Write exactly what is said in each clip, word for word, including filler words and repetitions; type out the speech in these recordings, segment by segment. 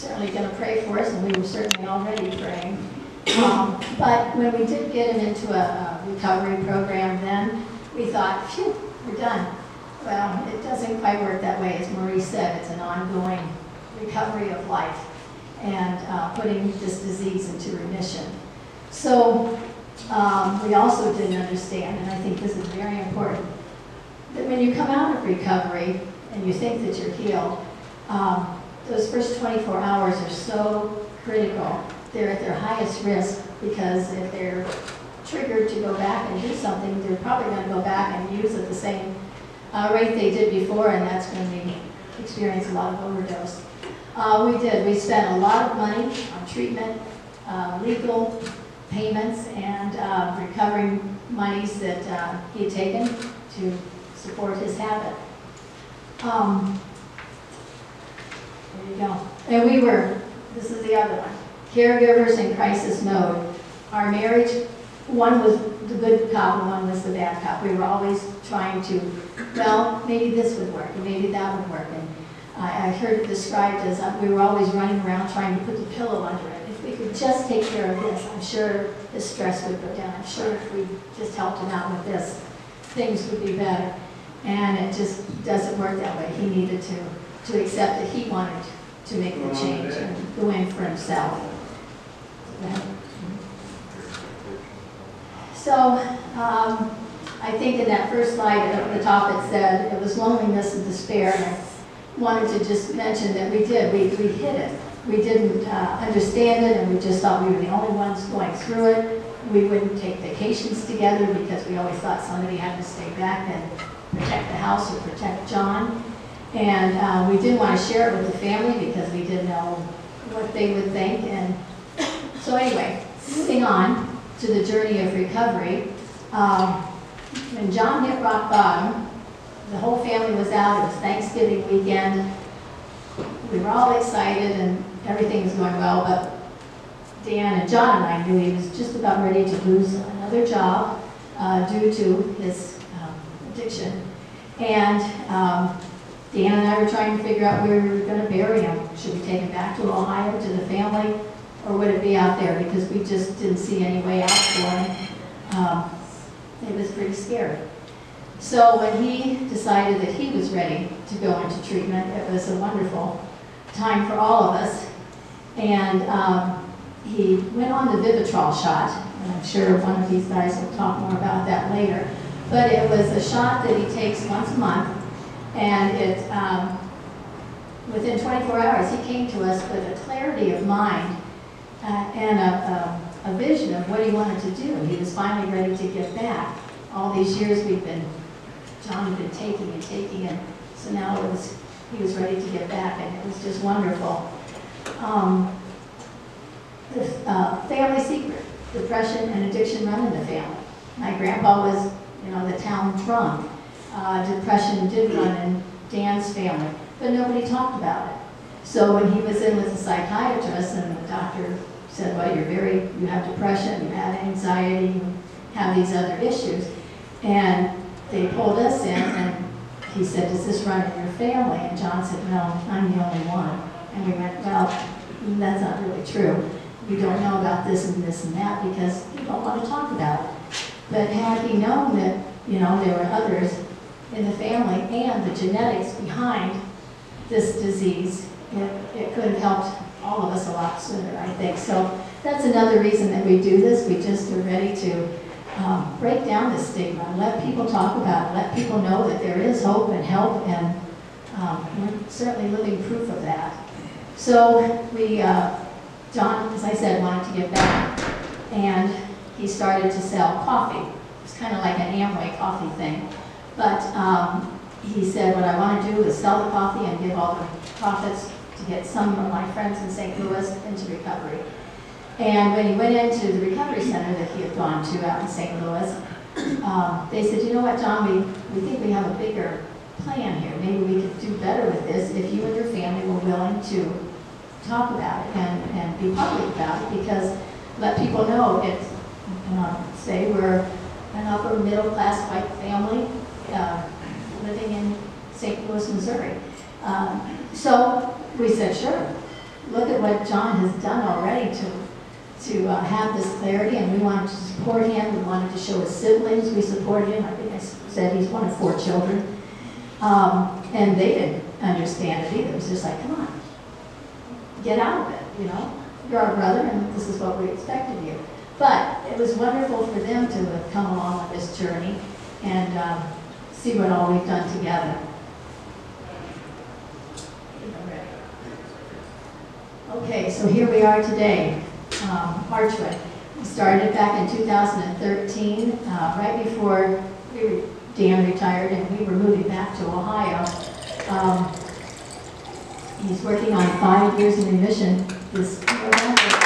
certainly going to pray for us, and we were certainly already praying. Um, but when we did get him into a, a recovery program then, we thought, phew, we're done. Well, it doesn't quite work that way. As Maurice said, it's an ongoing recovery of life and uh, putting this disease into remission. So um, we also didn't understand, and I think this is very important, that when you come out of recovery and you think that you're healed, um, those first twenty-four hours are so critical. They're at their highest risk because if they're triggered to go back and do something, they're probably going to go back and use at the same uh, rate they did before, and that's when we experience a lot of overdose. Uh, we did. We spent a lot of money on treatment, uh, legal payments, and uh, recovering monies that uh, he had taken to support his habit. Um, there you go. And we were, this is the other one, caregivers in crisis mode. Our marriage, one was the good cop and one was the bad cop. We were always trying to, well, maybe this would work, and maybe that would work. And I, I heard it described as uh, we were always running around trying to put the pillow under it. If we could just take care of this, I'm sure his stress would go down. I'm sure if we just helped him out with this, things would be better. And it just doesn't work that way. He needed to, to accept that he wanted to make the change and go in for himself. So um, I think in that first slide at the top it said it was loneliness and despair. And I wanted to just mention that we did. We, we hid it. We didn't uh, understand it, and we just thought we were the only ones going through it. We wouldn't take vacations together because we always thought somebody had to stay back and protect the house or protect John. And uh, we didn't want to share it with the family because we didn't know what they would think. And so anyway, moving on to the journey of recovery. Um, when John hit rock bottom, the whole family was out. It was Thanksgiving weekend. We were all excited and everything was going well, but Dan and John and I knew he was just about ready to lose another job uh, due to his um, addiction. And um, Dan and I were trying to figure out where we were going to bury him. Should we take him back to Ohio to the family, or would it be out there? Because we just didn't see any way out for him. Um, it was pretty scary. So when he decided that he was ready to go into treatment, it was a wonderful time for all of us. And um, he went on the Vivitrol shot, and I'm sure one of these guys will talk more about that later. But it was a shot that he takes once a month, and it, um, within twenty-four hours, he came to us with a clarity of mind uh, and a, a, a vision of what he wanted to do. He was finally ready to get back. All these years we've been, John had been taking and taking, and so now it was, he was ready to get back, and it was just wonderful. Um, the uh, family secret, depression and addiction run in the family. My grandpa was, you know, the town drunk. Uh, depression did run in Dan's family, but nobody talked about it. So when he was in with a psychiatrist and the doctor said, well, you're very, you have depression, you have anxiety, you have these other issues. And they pulled us in and he said, does this run in your family? And John said, no, I'm the only one. And we went, well, that's not really true. We don't know about this and this and that because we don't want to talk about it. But had he known that, you know, there were others in the family and the genetics behind this disease, it, it could have helped all of us a lot sooner, I think. So that's another reason that we do this. We just are ready to um, break down the stigma, let people talk about it, let people know that there is hope and help, and um, we're certainly living proof of that. So we, uh, John, as I said, wanted to get back, and he started to sell coffee. It's kind of like an Amway coffee thing. But um, he said, what I want to do is sell the coffee and give all the profits to get some of my friends in Saint Louis into recovery. And when he went into the recovery center that he had gone to out in Saint Louis, um, they said, you know what, John, we, we think we have a bigger plan here. Maybe we could do better with this if you and your family were willing to talk about it and, and be public about it, because let people know it's, uh, say we're an upper middle class white family uh, living in Saint Louis, Missouri. Um, so we said, sure. look at what John has done already to, to uh, have this clarity, and we wanted to support him. We wanted to show his siblings we supported him. I think I said he's one of four children. Um, and they didn't understand it either. It was just like, come on, get out of it, you know? You're our brother, and this is what we expect of you. But it was wonderful for them to have come along on this journey and um, see what all we've done together. Okay, so here we are today, um, Archway. We started back in two thousand thirteen, uh, right before we were, Dan retired and we were moving back to Ohio. Um, he's working on five years in remission this November.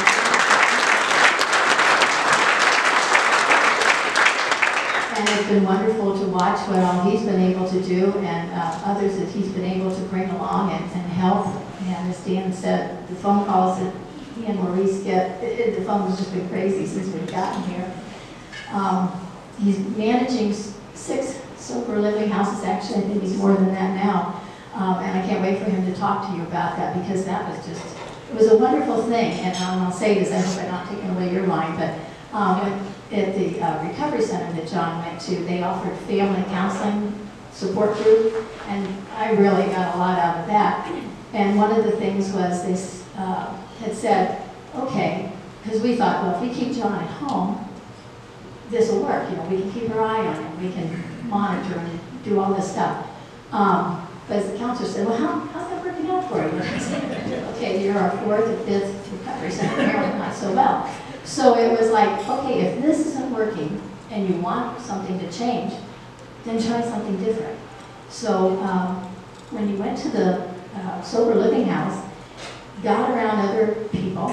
And it's been wonderful to watch what all he's been able to do, and uh, others that he's been able to bring along and, and help. And as Dan said, the phone calls that he and Maurice get, it, it, the phone has just been crazy since we've gotten here. Um, he's managing six sober living houses. Actually, I think he's more than that now. Um, and I can't wait for him to talk to you about that, because that was just, it was a wonderful thing. And um, I'll say this, I hope I'm not taking away your line, but um, at the uh, recovery center that John went to, they offered family counseling support group, and I really got a lot out of that. And one of the things was they uh, had said, okay, because we thought, well, if we keep John at home, this will work. You know, we can keep our eye on him, we can monitor and do all this stuff. Um, but as the counselor said, well, how, how's that working out for you? I said, okay, you're our fourth or fifth recovery center, apparently not so well. So it was like, okay, if this isn't working and you want something to change, then try something different. So um, when you went to the uh, sober living house, got around other people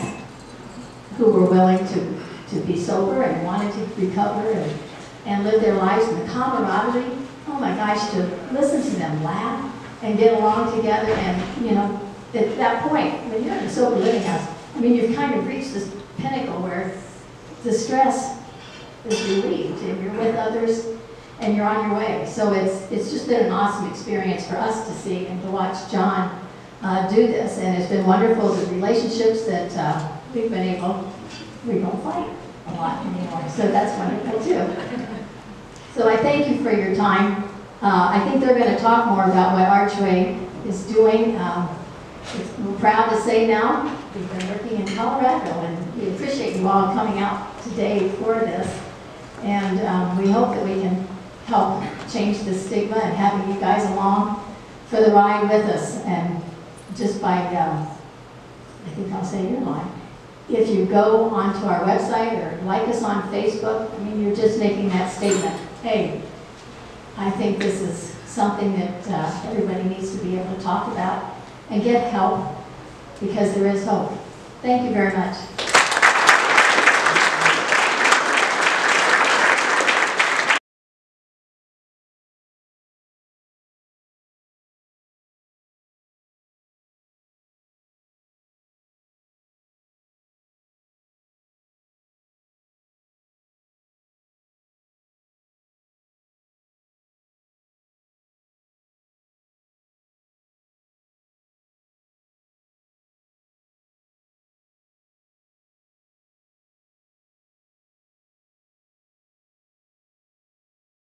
who were willing to, to be sober and wanted to recover and, and live their lives, and the camaraderie, oh my gosh, to listen to them laugh and get along together. And, you know, at that point, when you're in a sober living house, I mean, you've kind of reached this pinnacle where the stress is relieved and you're with others and you're on your way. So it's, it's just been an awesome experience for us to see and to watch John uh, do this. And it's been wonderful, the relationships that uh, we've been able, we don't fight a lot anymore. So that's wonderful too. So I thank you for your time. Uh, I think they're going to talk more about what Archway is doing. Um, it's, we're proud to say now, we've been working in Colorado, and we appreciate you all coming out today for this. And um, we hope that we can help change the stigma and having you guys along for the ride with us. And just by, um, I think I'll say your line, if you go onto our website or like us on Facebook, I mean, you're just making that statement, hey, I think this is something that uh, everybody needs to be able to talk about and get help, because there is hope. Thank you very much.